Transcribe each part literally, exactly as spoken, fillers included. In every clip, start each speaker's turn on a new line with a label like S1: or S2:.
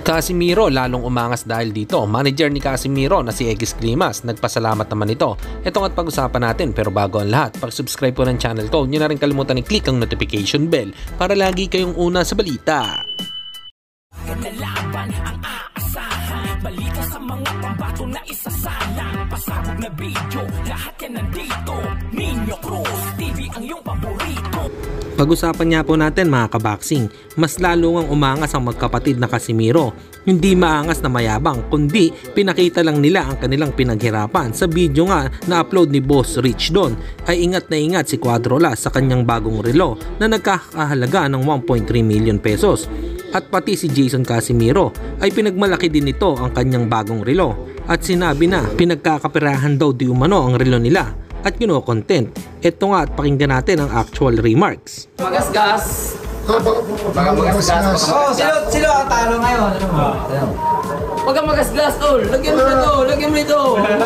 S1: Casimiro lalong umangas dahil dito. Manager ni Casimiro na si Egis Grimas, nagpasalamat naman ito. Ito at pag-usapan natin, pero bago ang lahat, pag-subscribe po ng channel ko, huwag nyo na rin kalimutan i-click ang notification bell para lagi kayong una sa balita.
S2: Nalaban ang aasahan, balita sa mga pambato na isasalang, pasabog na video, lahat yan nandito. Minyo Cruz T V ang iyong paborito.
S1: Pag-usapan niya po natin mga kaboxing, mas lalo ang umangas ang magkapatid na Casimiro. Hindi maangas na mayabang, kundi pinakita lang nila ang kanilang pinaghirapan. Sa video nga na upload ni Boss Rich doon ay ingat na ingat si Cuadrolas sa kanyang bagong relo na nagkakahalaga ng one point three million pesos. At pati si Jason Casimiro ay pinagmalaki din nito ang kanyang bagong relo. At sinabi na pinagkakapirahan daw di umano ang relo nila at kino-content. Ito nga at pakinggan natin ang actual remarks.
S3: Magasgas.
S4: Baka magasgas.
S3: Oh, sino sino ang talo ngayon? Huwag kang magasgas, tol. Lagyan mo nito, lagyan mo nito.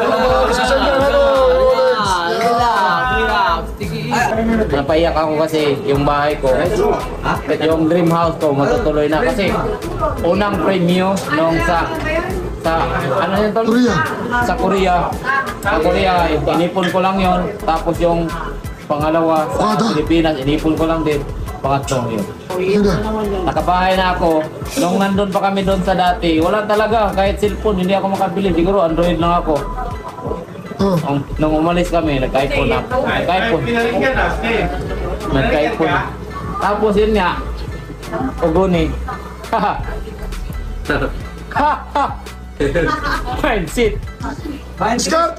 S5: Napaiyak ako kasi yung bahay ko, yung dream house ko matutuloy na kasi unang premyo nung sa sa ano yun tol?
S4: Korea.
S5: Sa Korea. Sa Korea, inipon ko lang yon. Tapos yung pangalawa sa Pilipinas, inipon ko lang din. Pangatlong yun. Nakabahay na ako. Nung nandun pa kami doon sa dati, wala talaga. Kahit cellphone, hindi ako makabili. Siguro Android lang ako.
S4: Oh.
S5: Nung, nung umalis kami, nag-iPhone na. Nag-iPhone. Nag-iPhone. Tapos yun nga, uguni. Haha. Haha. Mindset.
S4: Mindset.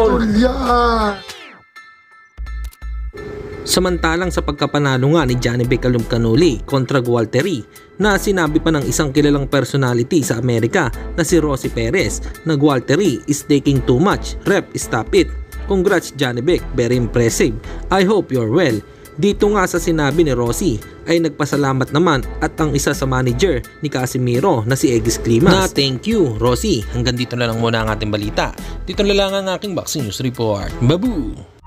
S1: Samantalang sa pagkapanalo nga ni Janibek Alumpcanuli kontra Gualteri na sinabi pa ng isang kilalang personality sa Amerika na si Rosie Perez na Gualteri is taking too much, rep stop it. Congrats Janibek, very impressive. I hope you're well. Dito nga sa sinabi ni Rosie ay nagpasalamat naman at ang isa sa manager ni Casimiro na si Egis Grimas na thank you Rosie. Hanggang dito na lang muna ang ating balita. Dito na lang ang aking boxing news report. Babu!